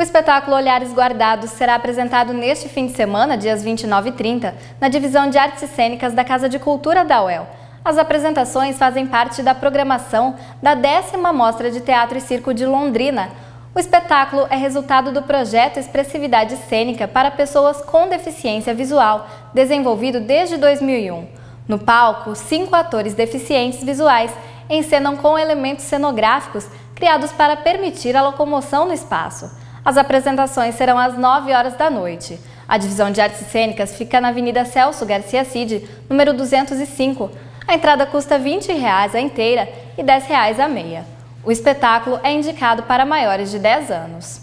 espetáculo Olhares Guardados será apresentado neste fim de semana, dias 29 e 30, na Divisão de Artes Cênicas da Casa de Cultura da UEL. As apresentações fazem parte da programação da 10ª Mostra de Teatro e Circo de Londrina. O espetáculo é resultado do projeto Expressividade Cênica para Pessoas com Deficiência Visual, desenvolvido desde 2001. No palco, 5 atores deficientes visuais encenam com elementos cenográficos criados para permitir a locomoção no espaço. As apresentações serão às 9 horas da noite. A Divisão de Artes Cênicas fica na Avenida Celso Garcia Cid, número 205. A entrada custa R$ 20 a inteira e R$ 10 a meia. O espetáculo é indicado para maiores de 10 anos.